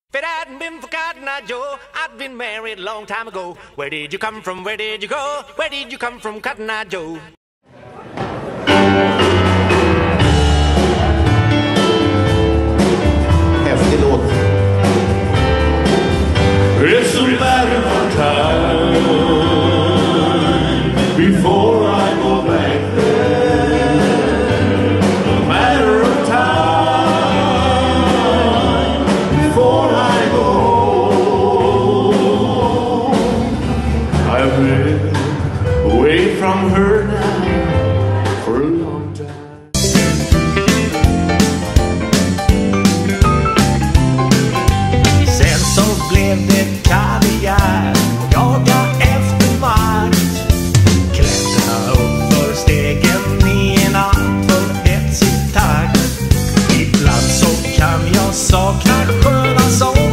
If it hadn't been for Cotton Eye Joe, I'd been married a long time ago. Where did you come from? Where did you go? Where did you come from, Cotton Eye Joe? Häftig låt. It's a matter of time before I go back there. A matter of time before I go home. I've been away from her now for a long time. Sen så blev det karriär, jaga efter makt. Klättra upp för stegen i en alltför hetsig takt. Ibland så kan jag sakna sköna sång.